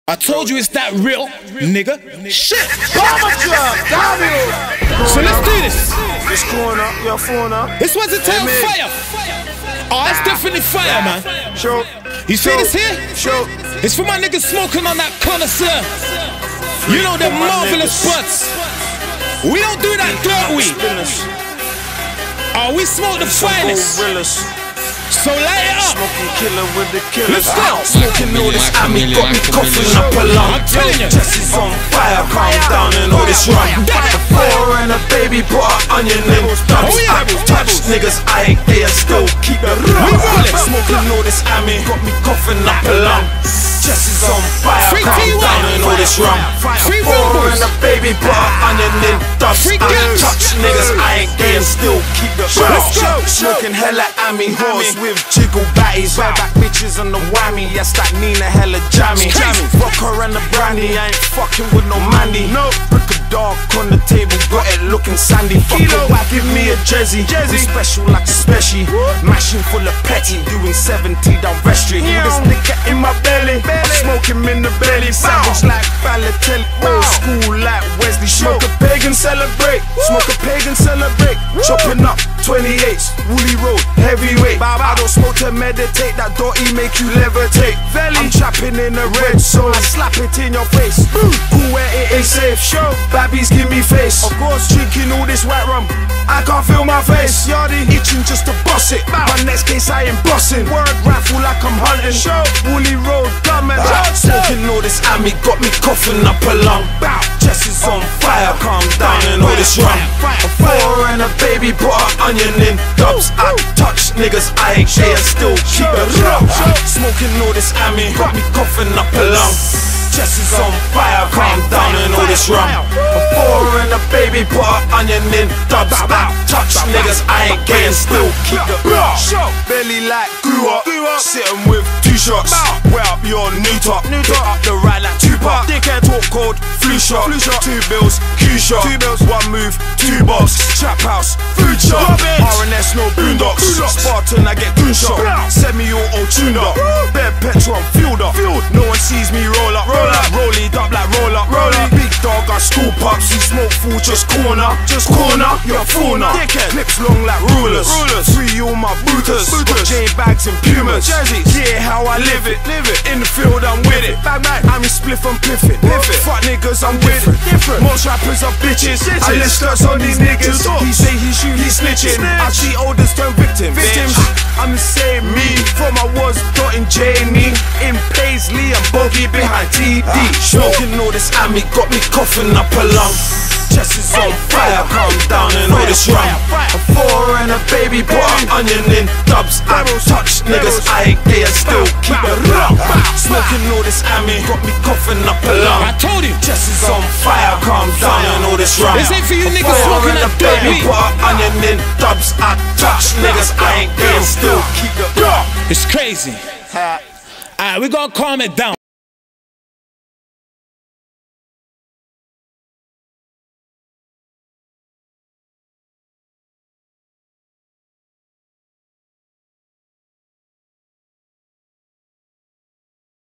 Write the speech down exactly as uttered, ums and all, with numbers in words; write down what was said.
I told you it's that real, nigga. Shit! So let's do this. This corner, your phone up. This one's a tail fire. Oh, it's definitely fire, man. Show. You see Show. this here? Show. It's for my niggas smoking on that connoisseur. You know them marvelous butts. We don't do that dirt weed. Oh, we smoke the finest. So light it up. Smoking killer with the killers. Let's go. Smoking all this ammy got me coughing up a lung. I'm telling you. Chest is on fire, calm down and all this rum. A four and a baby brought an onion in. Oh, yeah. I touch niggas, I ain't there, still keep the rum. Smoking all this ammy got me coughing up a lung. Chest is on fire, Free calm T Y. down and all this rum. Free A four Rumbles. and a baby brought an onion in. Free I girls. touch niggas, I ain't there, still keep the rum. Let's go. Smoking hella ammy horse with jiggle batties. Bareback bitches on the whammy. Yes, that Nina hella jammy. Fuck her and the brandy. I ain't fucking with no mandy. No. Brick a dog on the table, got it looking sandy. Fuck a whack, give me a jersey. Jersey. I'm special like a special. Mashing full of petty, doing seventy down vestry. With this nigga in my belly. I'm smoking in the belly. Savage like Balotelli. Old school like Wesley. Smoke a pagan, celebrate. Smoke a pagan, celebrate. Chopping up twenty-eights, Woolly Road, heavyweight. I don't smoke to meditate, that dirty make you levitate. I'm trapping in the red, so I slap it in your face. Cool where it ain't safe, show. Babbies give me face. Of course, drinking all this white rum, I can't feel my face. Yardy, itching just to bust it. My next case I ain't bossing. Word rifle like I'm hunting. Show. Woolly Road, gunman. Smoking all this ammy got me coughing up a lung. Chest is on fire, calm down and all this rum. A four and a baby brought an onion in. Dubs, I touch niggas, I ain't there, still keep the rum. Smoking all this ammy got me coughing up a lung. Chest is on fire, calm down and all this rum. A four and a baby brought an onion in. Dubs, I touch niggas, I ain't there, still keep the rum. Belly like glue up, sitting with two shots. Wear up your new top, hit up the right like Tupac. Dickhead talk called flu shot. Two bills, Q shot. Two bills, one move, two box. Trap house, food shop. R and S no boondocks. Spartan I get goon shot. Semi-auto tuned up. Bare petrol fueled up. No one sees me roll up. Roll up, roll it up like roll up. Roll up. Big dog got school pups. He smoke food just corner, just corner. You're a fool now. Clips long like rulers. Free all my booters. J bags and Pumas. Yeah, how I live it. Live it. In the field I'm with it. Bang bang. I'm in spliff, I'm piffing. Fuck niggas, I'm with it. Most rappers are bitches. I list skirts on these niggas. He say he shoot, he snitching. I see olders turn victims. Victims. I'm the same me. From I was dotting Jamie. In Paisley, I'm bogey behind T D. Smoking all this ammy got me coughing up a lung. Chest is on fire, calm down and all this rum. A four and a baby brought an onion in. Dubs, I don't touch niggas, I ain't there, still keep the rum. Smoking all this ammy got me coughing up a lung. I told you. Chest is on fire, calm down and all this rum. This ain't for you niggas Four smoking and a that dirt baby weed. brought an onion in. Dubs, I touch niggas, I ain't there, still keep the rum. It's crazy. Alright, we gonna calm it down.